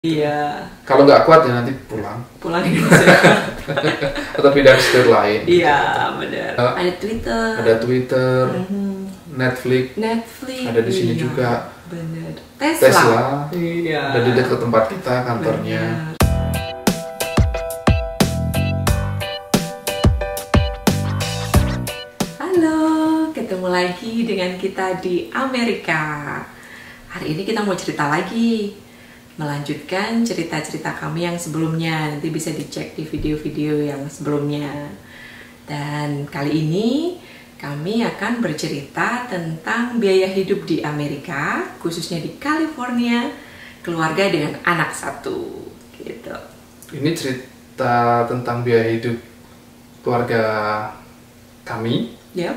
Iya. Kalau nggak kuat ya nanti pulang Indonesia. atau pindah ke state lain. Iya, benar. Ada Twitter. Ada Twitter, Netflix. Ada di sini iya, juga. Benar. Tesla. Iya. Ada di dekat tempat kita kantornya. Benar. Halo, ketemu lagi dengan kita di Amerika. Hari ini kita mau cerita lagi. Melanjutkan cerita-cerita kami yang sebelumnya. Nanti bisa dicek di video-video yang sebelumnya. Dan kali ini kami akan bercerita tentang biaya hidup di Amerika, khususnya di California, keluarga dengan anak satu, gitu. Ini cerita tentang biaya hidup keluarga kami. Yep.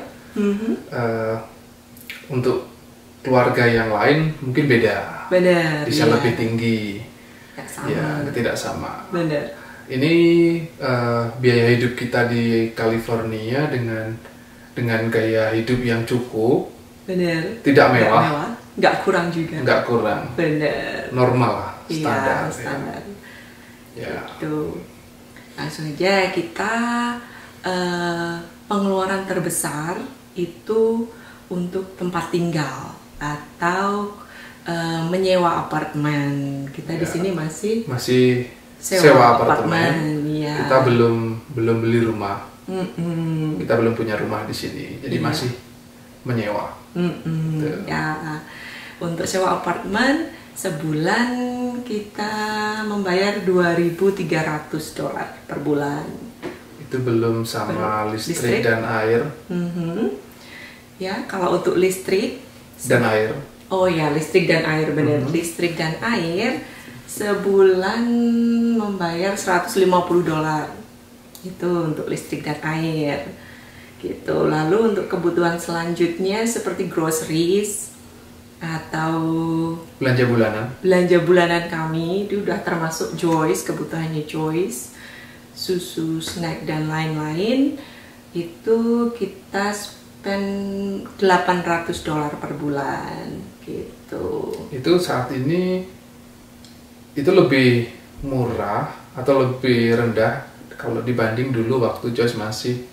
Untuk keluarga yang lain mungkin beda. Benar. Bisa ya. lebih tinggi. Tidak sama. Ya, tidak sama. Benar. Ini biaya hidup kita di California dengan gaya hidup yang cukup. Benar. Tidak mewah. Nggak kurang juga. Nggak kurang. Benar. Normal lah, Iya, standar. standar. Ya. Gitu. Langsung aja kita pengeluaran terbesar itu untuk tempat tinggal atau menyewa apartemen. Kita di sini masih sewa apartemen. Ya. Kita belum beli rumah. Kita belum punya rumah di sini, jadi masih menyewa. Ya, untuk sewa apartemen sebulan kita membayar $2.300 per bulan. Itu belum sama listrik dan air. Ya, kalau untuk listrik dan air. Oh ya, listrik dan air benar. Listrik dan air sebulan membayar $150. Itu untuk listrik dan air. Gitu. Lalu untuk kebutuhan selanjutnya seperti groceries atau belanja bulanan kami itu udah termasuk Joyce, kebutuhannya Joyce, susu, snack dan lain-lain, itu kita spend $800 per bulan gitu. Itu saat ini itu lebih murah atau lebih rendah kalau dibanding dulu waktu Joyce masih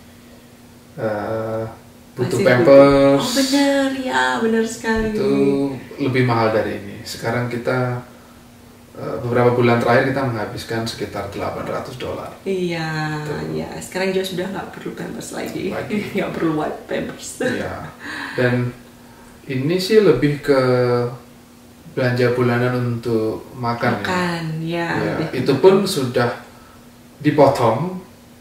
butuh pampers. Oh benar ya, benar sekali. Itu lebih mahal dari ini. Sekarang kita beberapa bulan terakhir kita menghabiskan sekitar $800. Iya, ya. Sekarang Joyce sudah nggak perlu pampers lagi. Nggak perlu white pampers. Iya. Dan ini sih lebih ke belanja bulanan untuk makan. Ya. Itu pun sudah dipotong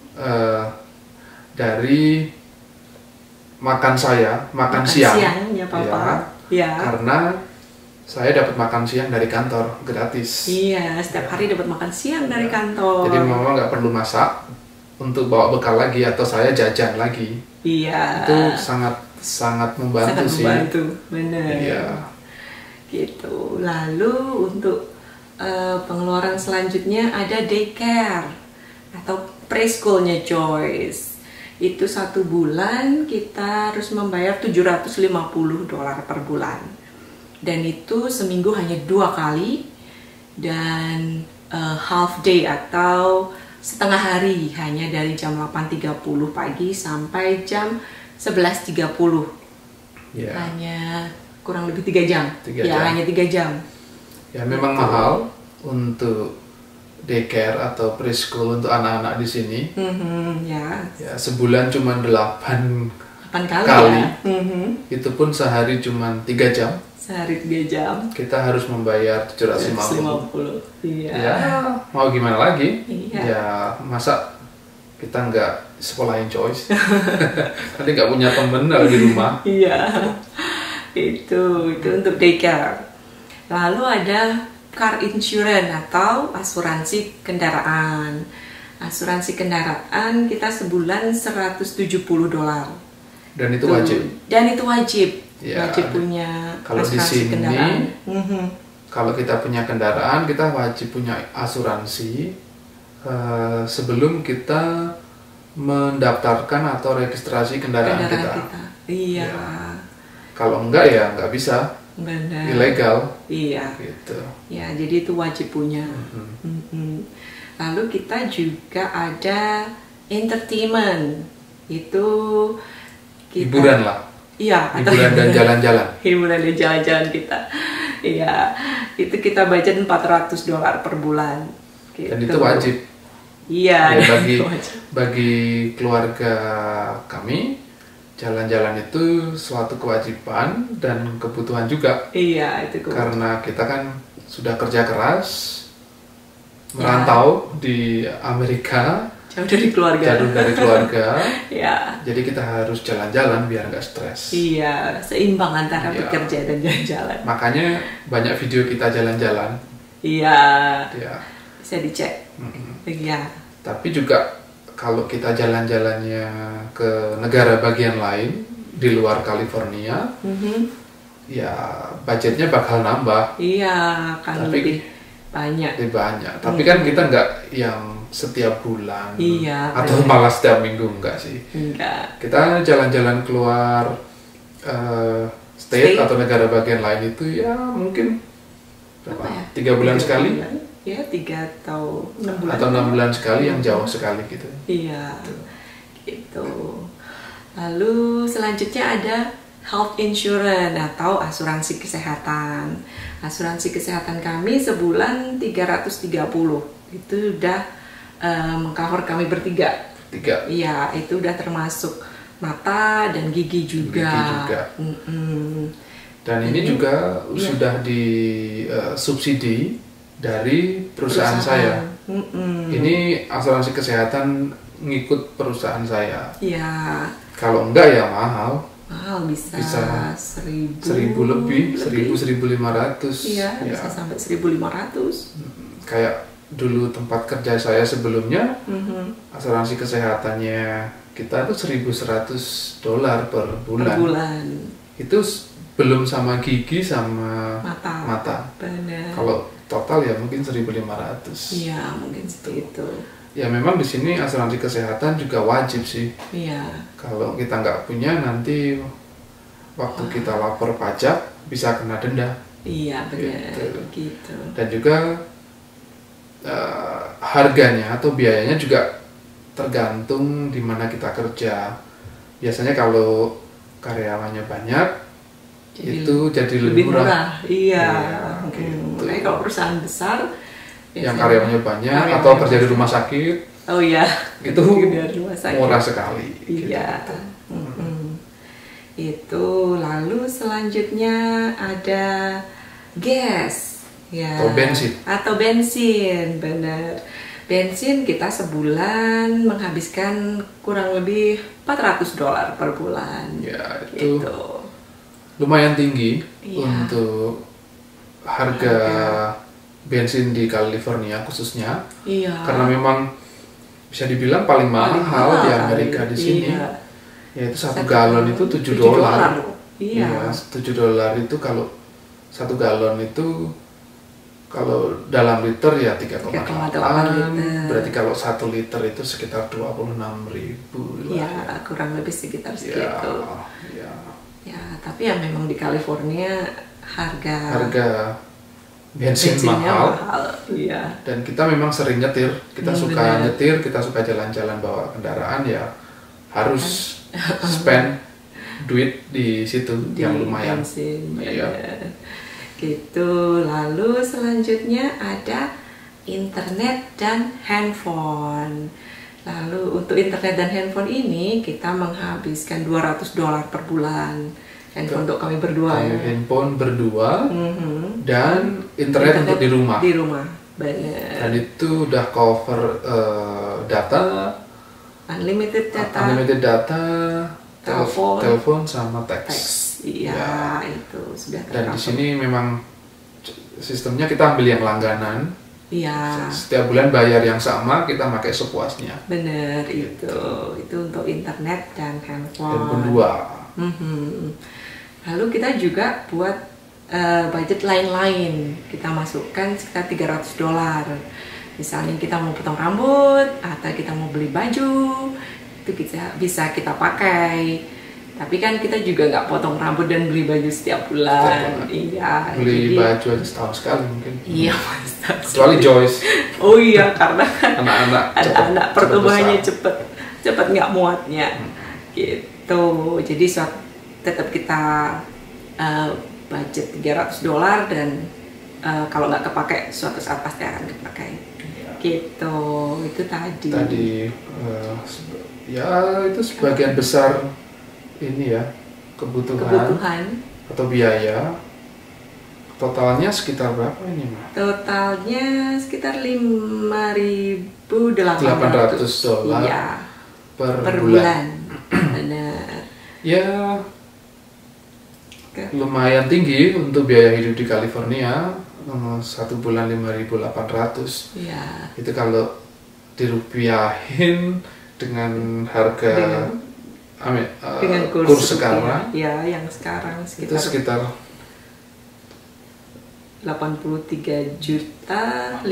dari makan siang ya Papa. Ya. Karena saya dapat makan siang dari kantor gratis. Iya, setiap hari dapat makan siang dari kantor. Jadi mama nggak perlu masak untuk bawa bekal lagi atau saya jajan lagi. Iya. Itu sangat membantu sih. Sangat membantu, benar. Iya. Gitu. Lalu untuk pengeluaran selanjutnya ada daycare atau preschoolnya Joyce. Itu satu bulan kita harus membayar $750 per bulan. Dan itu seminggu hanya 2 kali dan half day atau setengah hari hanya dari jam 8.30 pagi sampai jam 11.30. Yeah. Hanya kurang lebih 3 jam. Hanya 3 jam. Ya memang mahal untuk daycare atau preschool untuk anak-anak di sini. Ya sebulan cuma 8 kali. Itu pun sehari cuma 3 jam. Sehari 3 jam. Kita harus membayar $750. Iya. Ya, mau gimana lagi? Iya. Ya, masa kita nggak sekolahin Joyce? Nanti nggak punya temen di rumah. Iya. Itu untuk daycare. Lalu ada car insurance atau asuransi kendaraan. Asuransi kendaraan kita sebulan $170. Dan itu wajib. Ya, wajib punya kalau di sini, kendaraan. Kalau kita punya kendaraan, kita wajib punya asuransi sebelum kita mendaftarkan atau registrasi kendaraan kita. Iya. Ya. Kalau enggak ya nggak bisa. ilegal. Iya. Gitu. Ya, jadi itu wajib punya. Lalu kita juga ada entertainment. Itu kita, hiburan lah. Iya. Hiburan dan jalan-jalan. Hiburan dan jalan-jalan kita. Iya. Itu kita budget $400 per bulan. Gitu. Dan itu wajib. Iya. Ya, bagi keluarga kami, jalan-jalan itu suatu kewajiban dan kebutuhan juga. Iya, itu kebutuhan. Karena kita kan sudah kerja keras, merantau di Amerika, jauh dari keluarga. Ya. Jadi kita harus jalan-jalan biar nggak stres. Iya, seimbang antara bekerja dan jalan-jalan. Makanya banyak video kita jalan-jalan. Iya. Ya. Bisa dicek. Iya. Tapi juga kalau kita jalan-jalannya ke negara bagian lain di luar California, ya budgetnya bakal nambah. Iya, kan lebih banyak. Tapi kan kita nggak yang setiap bulan, atau malah setiap minggu, enggak sih. Enggak. Kita jalan-jalan keluar state atau negara bagian lain itu ya mungkin berapa? 3 bulan sekali. Ya, 3 atau 6 bulan. Atau 6 bulan sekali, yang jauh sekali gitu. Iya, gitu. Lalu selanjutnya ada health insurance atau asuransi kesehatan. Asuransi kesehatan kami sebulan 330. Itu udah mengcover kami bertiga. Iya, itu udah termasuk mata dan gigi juga. Dan ini juga sudah disubsidi dari perusahaan saya. Ini asuransi kesehatan ngikut perusahaan saya. Iya. Kalau enggak ya mahal. Bisa 1.000 lebih, 1.000-1.500. Iya, bisa sampai 1.500. Kayak dulu tempat kerja saya sebelumnya, asuransi kesehatannya kita tuh $1.100 per bulan. Itu belum sama gigi sama mata. Benar. Kalau total ya mungkin 1.500. Iya, mungkin seperti itu. Ya memang di sini asuransi kesehatan juga wajib sih. Iya. Kalau kita nggak punya, nanti waktu kita lapor pajak bisa kena denda. Iya, benar. Gitu. Dan juga harganya atau biayanya juga tergantung di mana kita kerja. Biasanya kalau karyawannya banyak, itu jadi lebih murah. Iya. Gitu. Makanya kalau perusahaan besar yang karyawannya banyak atau kerja di rumah sakit, itu murah sekali. Iya. Itu lalu selanjutnya ada gas, ya. Atau bensin, benar. Bensin kita sebulan menghabiskan kurang lebih $400 per bulan. Ya, itu lumayan tinggi untuk harga bensin di California khususnya. Karena memang bisa dibilang paling mahal di Amerika di sini. Yaitu 1 galon itu $7. Iya, $7 itu kalau 1 galon itu kalau dalam liter ya 3,8. Berarti kalau 1 liter itu sekitar 26.000. Iya, kurang lebih sekitar segitu. Ya, tapi ya memang di California harga bensin mahal. Iya. Dan kita memang sering nyetir. Kita suka nyetir, kita suka jalan-jalan bawa kendaraan, ya harus spend duit di situ yang lumayan. Bensin, gitu. Lalu selanjutnya ada internet dan handphone. Lalu untuk internet dan handphone ini kita menghabiskan $200 per bulan. Handphone untuk kami berdua. Handphone berdua dan internet untuk di rumah. Di rumah, benar. Dan itu udah cover data, unlimited data, telepon sama teks. Iya, itu sudah tercover. Dan di sini memang sistemnya kita ambil yang langganan. Iya. Setiap bulan bayar yang sama, kita pakai sepuasnya. Bener, itu untuk internet dan handphone. Handphone 2. Lalu kita juga buat budget lain-lain. Kita masukkan sekitar $300. Misalnya kita mau potong rambut atau kita mau beli baju, itu bisa kita pakai. Tapi kan kita juga nggak potong rambut dan beli baju setiap bulan. Iya. Beli baju aja setahun sekali mungkin. Iya mas. Kecuali Joyce. Oh iya, karena kan anak-anak pertumbuhannya cepet nggak muatnya. Gitu. Jadi tetap kita budget $300 dan kalau nggak kepake suatu saat pasti akan kepakai. Gitu. Itu tadi. Ya itu sebagian besar ini ya kebutuhan atau biaya. Totalnya sekitar berapa ini, Ma? Totalnya sekitar $5.800 ya, per bulan. Benar. Ya lumayan tinggi untuk biaya hidup di California. 1 bulan 5.800. Ya. Itu kalau dirupiahin dengan harga dengan kurs sekarang, ya yang sekarang sekitar 83.520.000.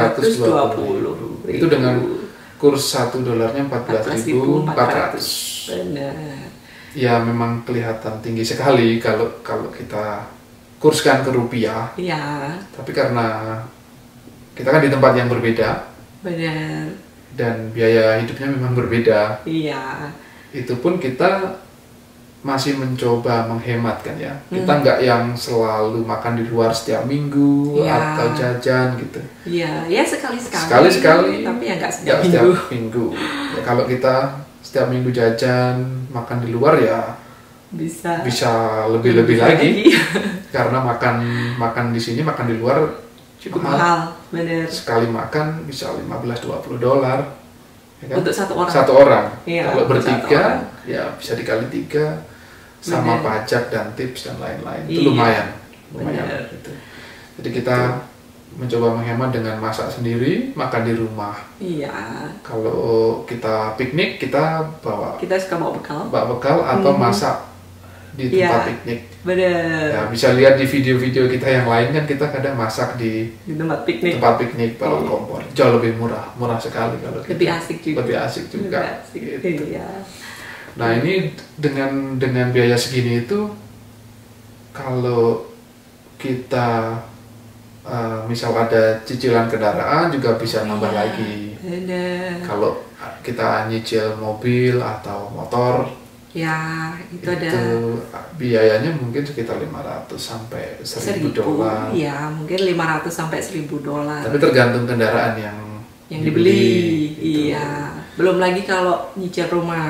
Itu dengan kurs $1 14.400. Benar. Ya memang kelihatan tinggi sekali kalau kita kurskan ke rupiah. Iya. Tapi karena kita kan di tempat yang berbeda. Benar. Dan biaya hidupnya memang berbeda. Iya. Itu pun kita masih mencoba menghemat kan ya. Kita nggak yang selalu makan di luar setiap minggu atau jajan gitu. Iya, ya sekali-sekali. Sekali-sekali. Tapi ya nggak setiap minggu. Ya, kalau kita setiap minggu jajan makan di luar ya bisa lebih lagi. Karena makan di sini, makan di luar cukup mahal. Bener. Sekali makan bisa $15-20. Ya kan? Untuk satu orang. Ya, kalau bertiga ya bisa dikali 3 sama pajak dan tips dan lain-lain. Itu lumayan gitu. Jadi kita mencoba menghemat dengan masak sendiri, makan di rumah. Iya. Kalau kita piknik kita suka bawa bekal atau masak di tempat piknik. Bener. Ya, bisa lihat di video-video kita yang lain kan kita kadang masak di tempat piknik bawa kompor. Jauh lebih murah sekali kalau kita. Lebih asik juga. Gitu. Iya. Nah, ini dengan biaya segini itu kalau kita misal ada cicilan kendaraan juga bisa nambah lagi. Bener. Kalau kita nyicil mobil atau motor, ya itu ada biayanya mungkin sekitar $500 sampai $1.000. Ya mungkin $500 sampai $1.000. Tapi tergantung kendaraan yang dibeli. Gitu. Iya. Belum lagi kalau nyicil rumah.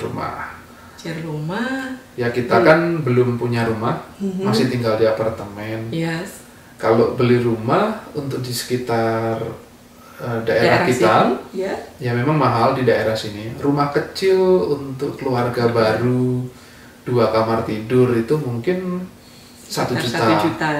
Ya kita kan belum punya rumah, masih tinggal di apartemen. Yes. Kalau beli rumah untuk di sekitar daerah kita, ya memang mahal di daerah sini. Rumah kecil untuk keluarga baru 2 kamar tidur itu mungkin $1 juta.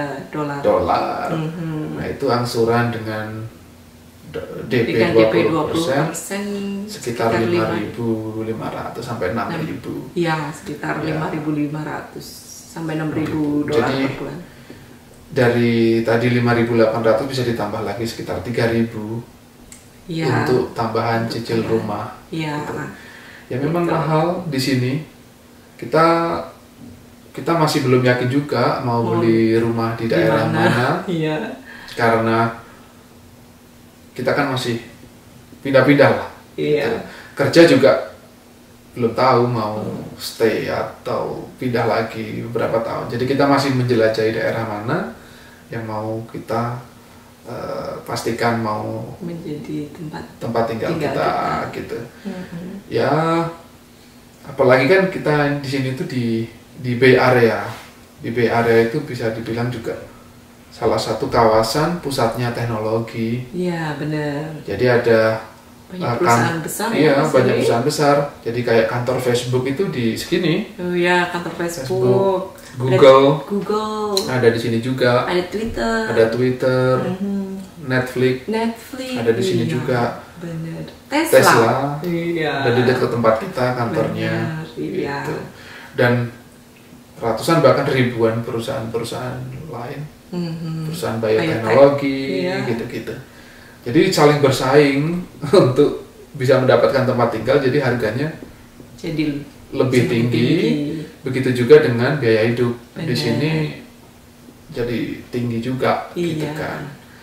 Nah itu angsuran dengan DP 20% sekitar 5.500 sampai 6.000. Iya, sekitar 5.500 sampai $6.000 per bulan. Dari tadi 5.800 bisa ditambah lagi sekitar 3.000 untuk tambahan cicil rumah. Iya. Gitu. Ya memang mahal di sini. Kita masih belum yakin juga mau beli rumah di daerah mana. Iya. Karena kita kan masih pindah-pindah lah. Iya. Gitu. Kerja juga belum tahu mau stay atau pindah lagi beberapa tahun. Jadi kita masih menjelajahi daerah mana yang mau kita pastikan mau menjadi tempat tinggal kita gitu. Ya apalagi kan kita di sini tuh di Bay Area. Di Bay Area itu bisa dibilang juga salah satu kawasan pusatnya teknologi. Iya benar. Jadi ada banyak perusahaan besar. Iya, banyak perusahaan besar. Jadi kayak kantor Facebook itu di sini. Oh iya, kantor Facebook. Google. Ada di sini juga. Ada Twitter. Netflix. Ada di sini juga. Benar. Tesla. Iya. Ada di dekat tempat kita kantornya. Benar, iya. Gitu. Dan ratusan bahkan ribuan perusahaan lain. Perusahaan bioteknologi, gitu-gitu. Jadi saling bersaing untuk bisa mendapatkan tempat tinggal, jadi harganya jadi lebih tinggi begitu juga dengan biaya hidup. Bener. Di sini jadi tinggi juga, gitu kan.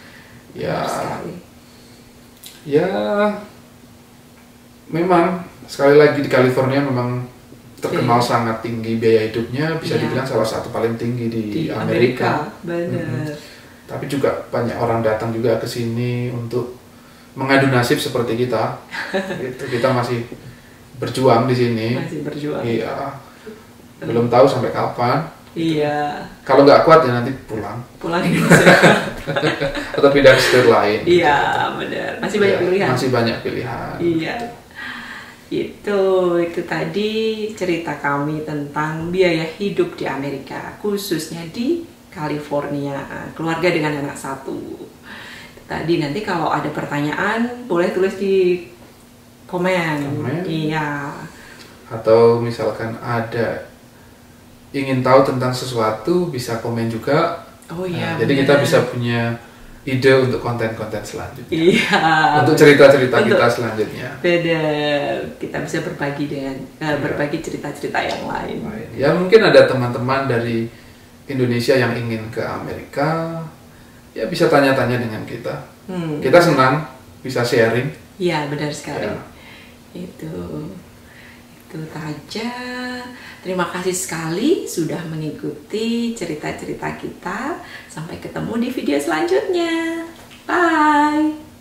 Ya, memang sekali lagi di California memang terkenal sangat tinggi biaya hidupnya, bisa dibilang salah satu paling tinggi di Amerika. Benar. Tapi juga banyak orang datang juga ke sini untuk mengadu nasib seperti kita. Gitu. Kita masih berjuang di sini. Masih berjuang. Iya. Belum tahu sampai kapan. Iya. Kalau nggak kuat ya nanti pulang. Pulang Indonesia. Atau pindah ke state lain. Iya, benar. Masih banyak pilihan. Masih banyak pilihan. Iya. Itu tadi cerita kami tentang biaya hidup di Amerika, khususnya di California, keluarga dengan anak satu. Tadi nanti kalau ada pertanyaan boleh tulis di komen. Iya. Atau misalkan ada ingin tahu tentang sesuatu bisa komen juga. Oh iya. Jadi kita bisa punya ide untuk konten-konten selanjutnya. Iya. Untuk cerita-cerita kita selanjutnya. Beda, kita bisa berbagi dengan berbagi cerita-cerita yang lain. Ya mungkin ada teman-teman dari Indonesia yang ingin ke Amerika, ya bisa tanya-tanya dengan kita. Kita senang bisa sharing. Iya benar sekali. Ya. Itu saja. Terima kasih sekali sudah mengikuti cerita-cerita kita. Sampai ketemu di video selanjutnya. Bye!